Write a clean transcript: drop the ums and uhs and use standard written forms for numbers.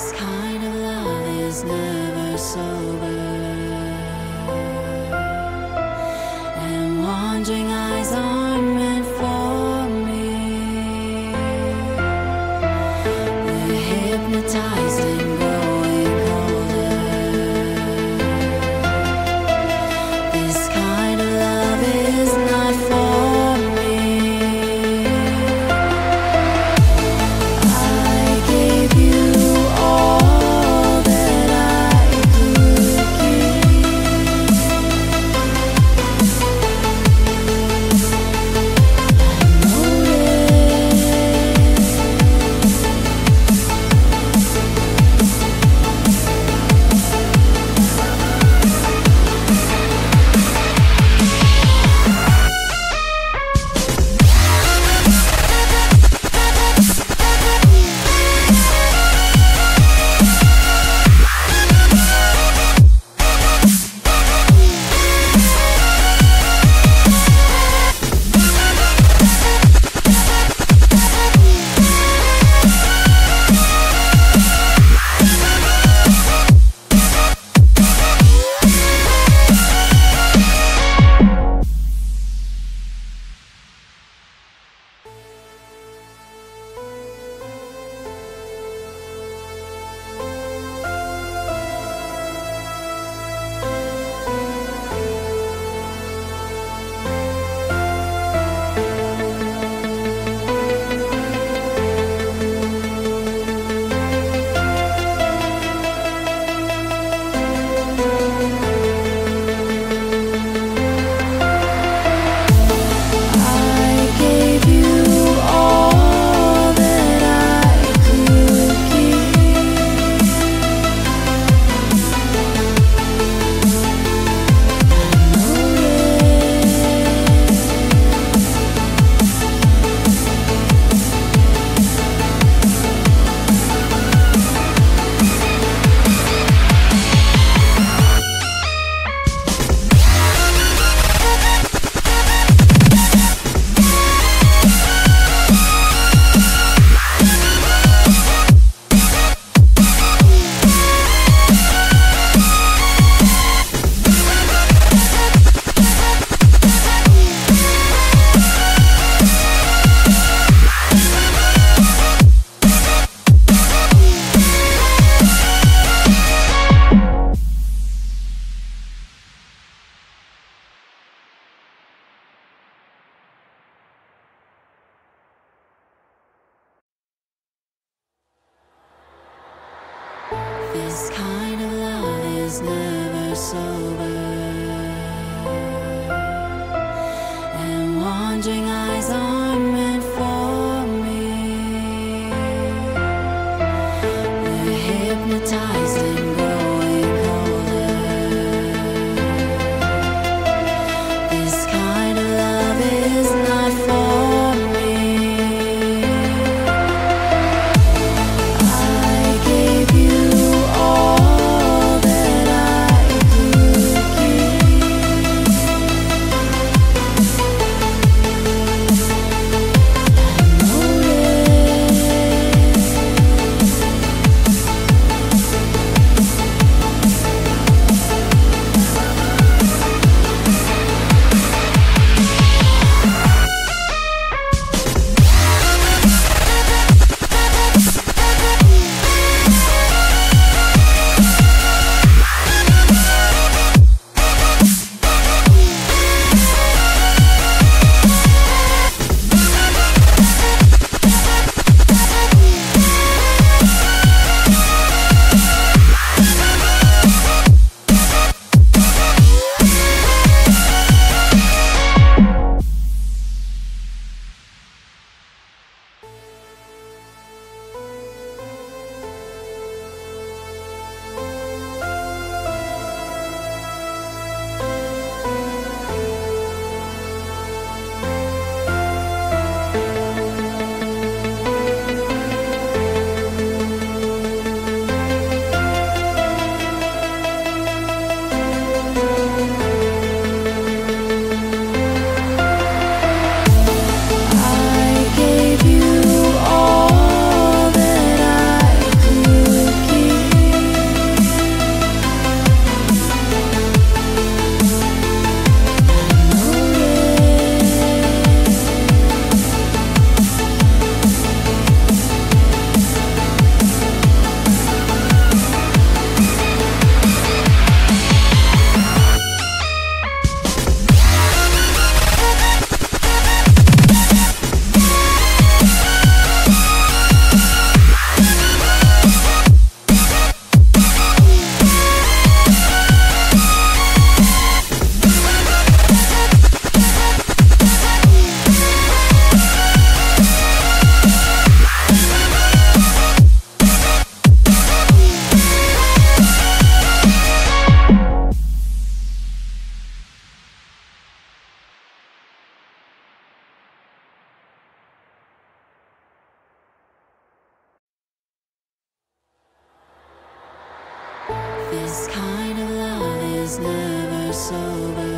This kind of love is never sober, and wandering eyes aren't meant for me. They're hypnotized and growing colder. This kind of love is not for me. I gave you all that I could give. I know this kind of love is never sober, and wandering eyes aren't meant for me. They're hypnotized and growing colder. This kind of love is not for me. I gave you all that I could This kind of love is never sober.